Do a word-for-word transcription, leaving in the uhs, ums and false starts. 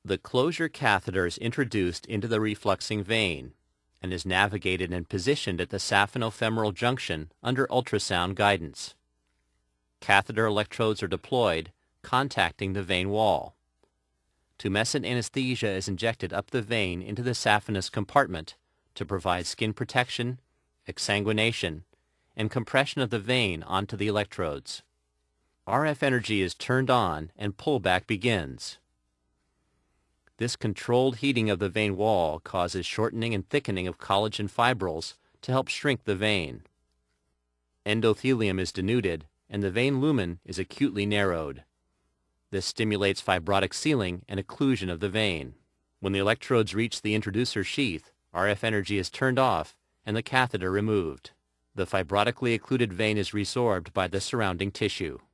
The closure catheter is introduced into the refluxing vein and is navigated and positioned at the saphenofemoral junction under ultrasound guidance. Catheter electrodes are deployed, contacting the vein wall. Tumescent anesthesia is injected up the vein into the saphenous compartment to provide skin protection, exsanguination, and compression of the vein onto the electrodes. R F energy is turned on and pullback begins. This controlled heating of the vein wall causes shortening and thickening of collagen fibrils to help shrink the vein. Endothelium is denuded and the vein lumen is acutely narrowed. This stimulates fibrotic sealing and occlusion of the vein. When the electrodes reach the introducer sheath, R F energy is turned off and the catheter removed. The fibrotically occluded vein is resorbed by the surrounding tissue.